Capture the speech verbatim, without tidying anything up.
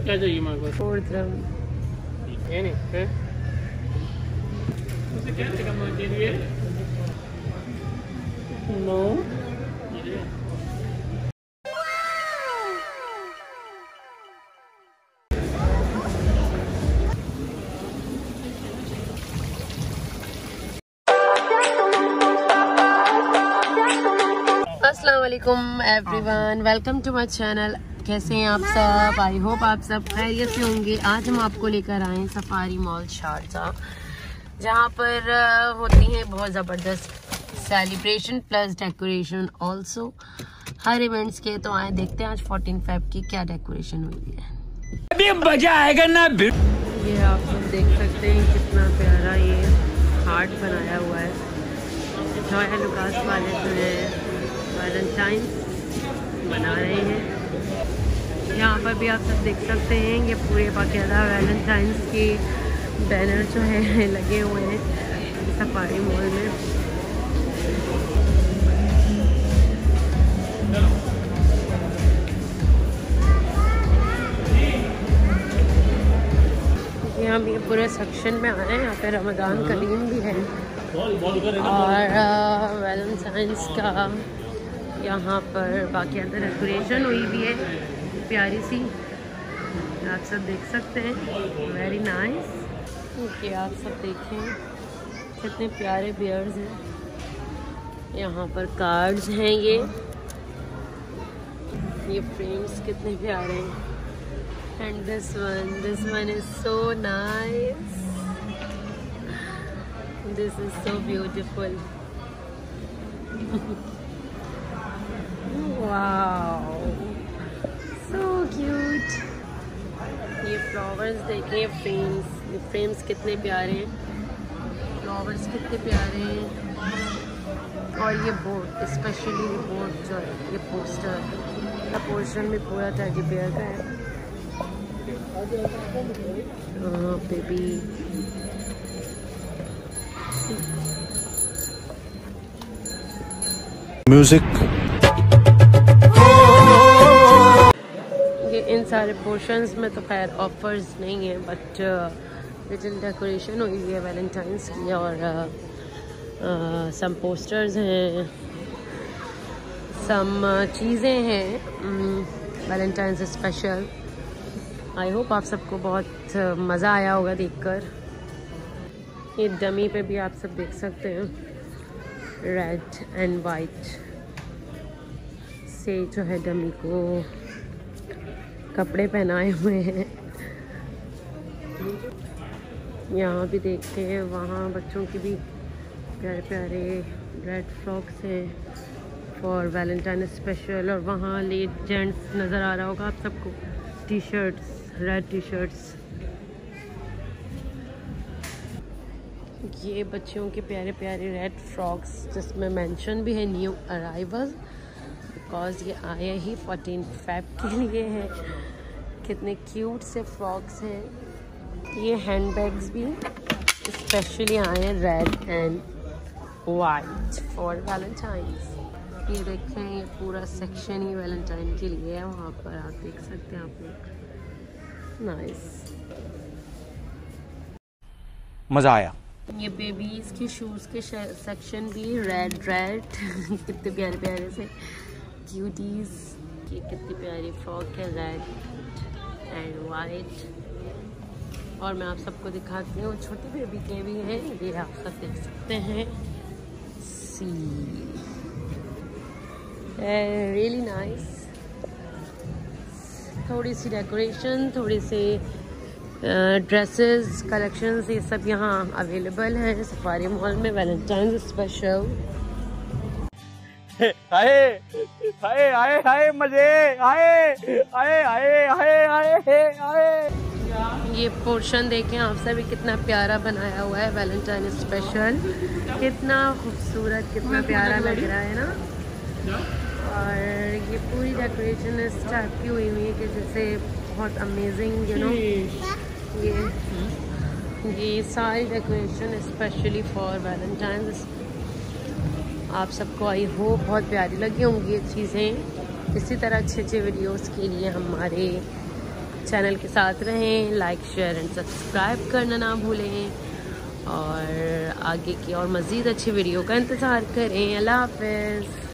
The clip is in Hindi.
क्या चाहिए माँ को? फोर द्रम। ये नहीं है? उसे क्या चाहिए? नो। अस्सलाम वालेकुम everyone, welcome to my channel. कैसे हैं आप सब? आई होप आप सब खैरियत से होंगे। आज हम आपको लेकर आए हैं सफारी मॉल शारजा, जहाँ पर होती हैं बहुत ज़बरदस्त सेलिब्रेशन प्लस डेकोरेशन ऑल्सो हर इवेंट्स के। तो आए देखते हैं आज फोर्टीन फेब की क्या डेकोरेशन हुई है। अभी मजा आएगा ना। ये आप सब देख सकते हैं कितना प्यारा ये हार्ट बनाया हुआ है। जॉय लुकास वाले जो है वैलेंटाइन मना रहे हैं। यहाँ पर भी आप सब देख सकते हैं ये पूरे बाकायदा वैलेंटाइंस के बैनर जो है लगे हुए हैं सफारी मॉल में। यहाँ भी पूरे सेक्शन में आए हैं। यहाँ पे रमज़ान करीम भी है और वैलेंटाइंस का यहाँ पर बाकायदा डेकोरेशन हुई भी है प्यारी सी, आप सब देख सकते हैं। Very nice. ओके, आप सब देखें कितने प्यारे बियर्स हैं। यहाँ पर कार्ड्स हैं, ये ये फ्रेम्स कितने प्यारे हैं। And this one this one is so nice, this is so beautiful. Wow, so cute। ये फ्लावर्स देखिए, फ्रेम्स ये फ्रेम्स कितने प्यारे हैं, फ्लावर्स कितने प्यारे हैं। और ये बोर्ड, स्पेशली ये बोर्ड जो है ये पोस्टर का पोर्शन भी पूरा टेडी बेयर का है। Baby music. इन सारे पोर्शंस में तो खैर ऑफर्स नहीं है, बट लिटिल डेकोरेशन हुई हुई है वैलेंटाइंस की। और सम पोस्टर्स हैं, सम चीज़ें हैं वैलेंटाइंस स्पेशल। आई होप आप सबको बहुत मज़ा आया होगा देखकर। ये डमी पे भी आप सब देख सकते हैं रेड एंड वाइट से जो है डमी को कपड़े पहनाए हुए हैं। यहाँ भी देखते हैं, वहाँ बच्चों की भी प्यारे प्यारे रेड फ्रॉक्स हैं फॉर वैलेंटाइन स्पेशल। और वहाँ लेट जेंट्स नज़र आ रहा होगा आप सबको, T-shirts, red T-shirts. ये बच्चों के प्यारे प्यारे रेड फ्रॉक्स जिसमें मेंशन भी है न्यू अराइवल, बिकॉज ये आए ही फोर्टीन फेब के लिए है। कितने क्यूट से फ्रॉक्स हैं। ये हैंडबैग्स भी स्पेशली आए हैं red and white for Valentines. ये देखें, ये पूरा सेक्शन ही वैलेंटाइन के लिए है। वहाँ पर आप देख सकते हैं आप लोग। नाइस, मज़ा आया। ये बेबीज़ के शूज़ के सेक्शन भी रेड रेड कितने प्यारे प्यारे से क्यूटीज की कितनी प्यारी फ्रॉक है रेड एंड वाइट। और मैं आप सबको दिखाती हूँ छोटी बेबी के भी हैं, ये आप सब देख सकते हैं। See really nice. थोड़ी सी डेकोरेशन, थोड़ी सी ड्रेसेस कलेक्शंस, ये सब यहाँ अवेलेबल हैं सफारी मॉल में Valentine special. Hi hi hi hi मजे, hi hi hi hi hi हाय। ये पोर्शन देखें आप सभी कितना प्यारा बनाया हुआ है वैलेंटाइन स्पेशल। कितना खूबसूरत, कितना प्यारा लग रहा है ना। और ये पूरी डेकोरेशन इस टाइप की हुई हुई है कि जैसे बहुत अमेजिंग, यू नो। ये ये सारी डेकोरेशन स्पेशली फॉर वैलेंटाइंस। आप सबको आई होप बहुत प्यारी लगी होंगी ये चीज़ें। इसी तरह अच्छे अच्छे वीडियोस के लिए हमारे चैनल के साथ रहें, लाइक शेयर एंड सब्सक्राइब करना ना भूलें और आगे की और मज़ीद अच्छी वीडियो का इंतज़ार करें। अल्लाह हाफ़िज़।